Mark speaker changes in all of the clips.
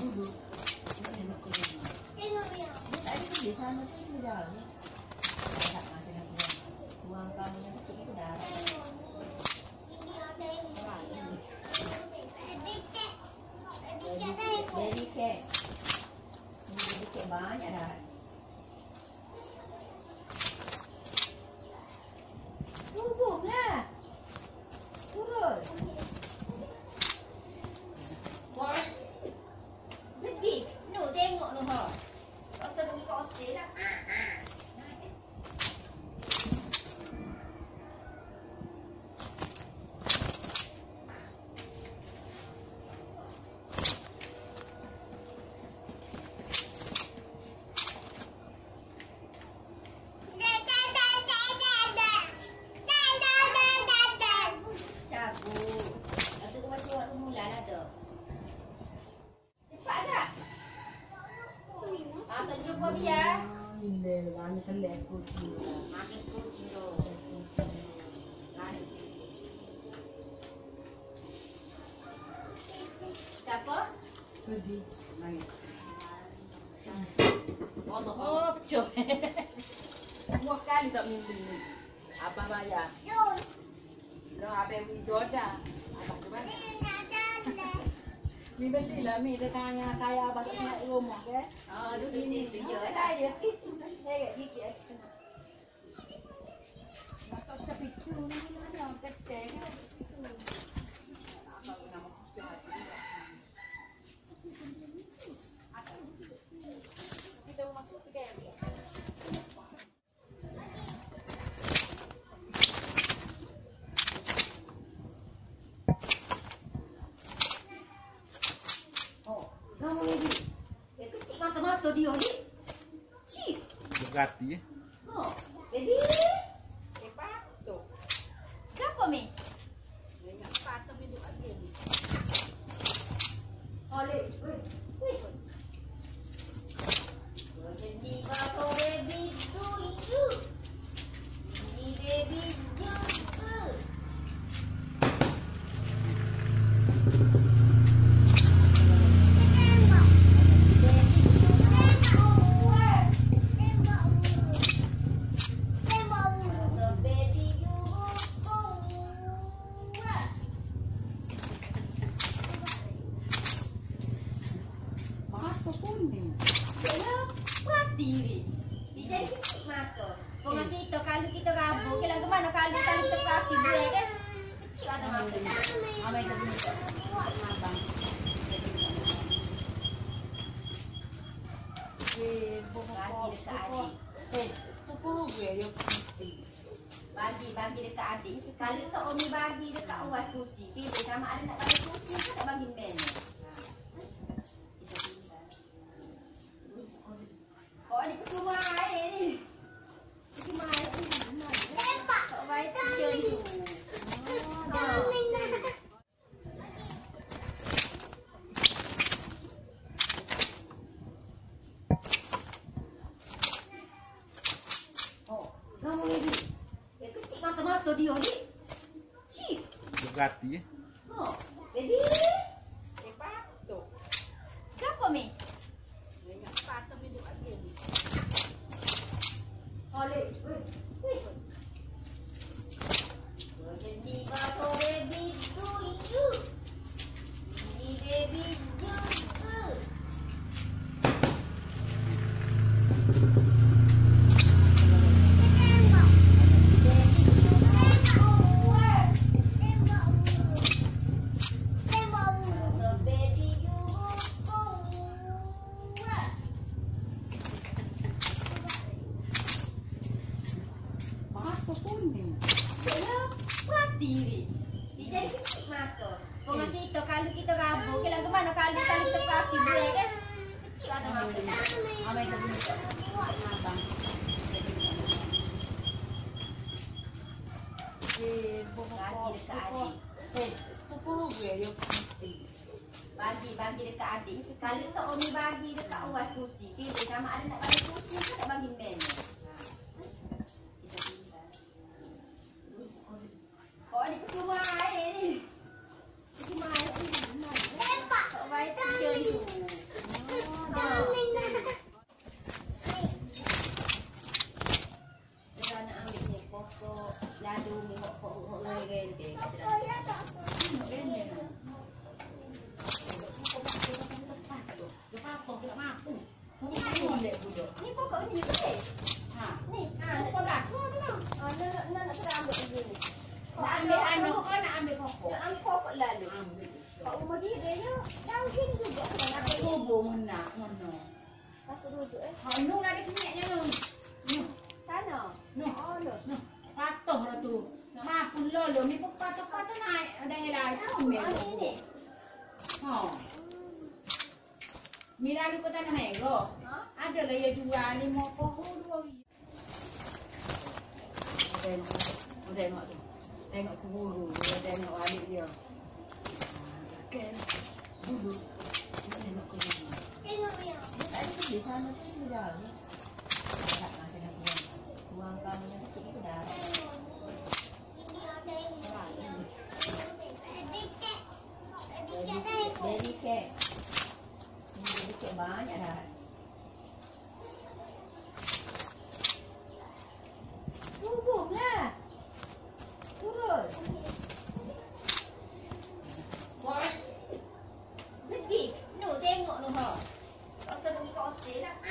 Speaker 1: dulu.
Speaker 2: Tadi tu dia sana tu sudah. Darah masa nak buang kamu yang kecil itu darah. Baby cake. Baby cake banyak darah. Tunggulah. Turun. Pergi. No, tengok no ha. Tak usah pergi kat hostel lah. Siapa?
Speaker 1: Pergi main.
Speaker 2: Oh, pecah.
Speaker 1: Dua kali tak mimpi. Abang bayar. No, abang doda. Abang tu mana? Mi belilah mi tanya saya abang tak nak rumah ke?
Speaker 2: Oh, dulu situ je.
Speaker 1: Saya itu saya gigit. Masuk ke picu ni mana kecil kan?
Speaker 2: Kamu ni, kecil mata-mata dia ni. Cik.
Speaker 3: Berhati.
Speaker 2: Oh, baby.
Speaker 1: Cepat tu.
Speaker 2: Kenapa mi?
Speaker 1: Dengan patah hidup lagi ni.
Speaker 2: Oleh, weh. Jadi kalau baby do you, ini baby juga. Kalau kita gabung, kita gimana kalau kita pakai boleh kan? Kecil ada mata. Mama itu bunyi. Abang. Bagi dekat adik.
Speaker 1: Sepuluh gue yo.
Speaker 2: Bagi dekat adik. Kalau tak Umi bagi dekat uas kucing, pilih sama ada nak bagi kucing ke nak bagi men. Kau adik cuma air ni. Cuma air ni. Lepak. Kau baik tak je tu. Oh, kamu ni. Kecil mata-mata dia ni. Cik.
Speaker 3: Berhati.
Speaker 2: Oh, baby.
Speaker 1: Cepat tu.
Speaker 2: Kenapa mi?
Speaker 1: Dengan patah hidup lagi ni.
Speaker 2: Oleh, weh. Jadi kalau baby do you, ini baby juga. Kalau kita gabung, kita gimana kalau kita pakai boleh kan? Kecil ada mata. Mama itu bunyi. Abang. Bagi dekat adik.
Speaker 1: Sepuluh gue yo.
Speaker 2: Bagi dekat adik. Kalau tak Umi bagi dekat uas kucing, pilih sama ada nak bagi kucing ke nak bagi men. Kau adik cuma air ni. Cuma air ni. Lepak. Kau baik tak je tu.
Speaker 1: dek budak.
Speaker 2: Ni pokok ni juga.
Speaker 1: Ha.
Speaker 2: Ni.
Speaker 1: Pokok dah tu tu.
Speaker 2: Nak sudah ambil lagi ni.
Speaker 1: Nak ambil anu kau nak ambil pokok.
Speaker 2: Nak ambil pokok lalu.
Speaker 1: Ambil.
Speaker 2: Kau rumah dia dia dah gini juga.
Speaker 1: Nak ambil bubur mana? Mana?
Speaker 2: Aku duduk
Speaker 1: Ha, nu ada minyaknya nu. Nu.
Speaker 2: sana.
Speaker 1: Nu.
Speaker 2: Oh, loh.
Speaker 1: Nu. Patuh dah tu. Ma pun lo ni pun patuh naik ada helai tu ambil.
Speaker 2: Ni.
Speaker 1: Ha. Mira ni kota nak mego. Ada lah ya jual ni mau pohon dua. Tengok tu. Tengok keburu, tengok adik dia. Okey. Duduk. Tengok keburu.
Speaker 2: Tengok dia. Tadi di sana tu sudah. Tak masa nak buang kamu yang kecil itu dah. Baby cake. Baby cake banyak dah. Tunggulah. Turun. Pergi. Nu tengok nu ha. Kau suruh pergi ke Australia lah.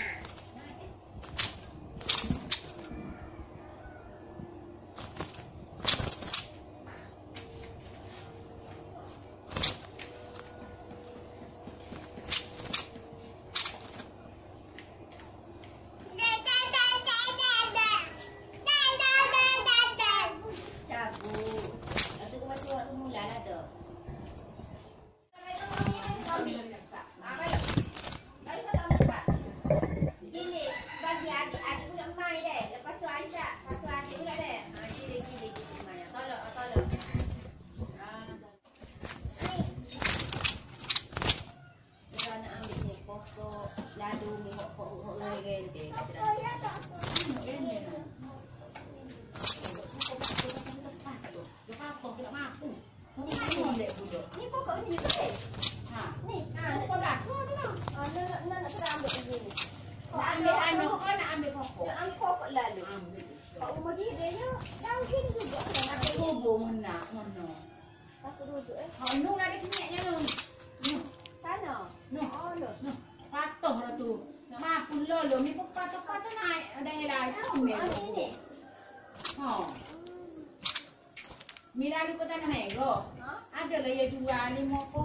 Speaker 2: Ni pokok ni juga.
Speaker 1: Ha.
Speaker 2: Ni.
Speaker 1: Pokok dah tu tu.
Speaker 2: Nak sudah ambil lagi ni.
Speaker 1: Nak ambil anu kau nak ambil pokok.
Speaker 2: Nak ambil pokok lalu.
Speaker 1: Ambil.
Speaker 2: Kau rumah dia dia dah gini juga.
Speaker 1: Nak ambil bubur mana? Mana?
Speaker 2: Aku duduk
Speaker 1: Ha, nu ada minyaknya nu. Nu.
Speaker 2: sana.
Speaker 1: Nu.
Speaker 2: Oh, loh.
Speaker 1: Nu. Patuh dah tu. Ma pun lo ni pun patuh naik ada helai tu ambil.
Speaker 2: Ni.
Speaker 1: Ha. Mira ni kota nak mego.
Speaker 2: Ha?
Speaker 1: Ada lah ya jual ni mau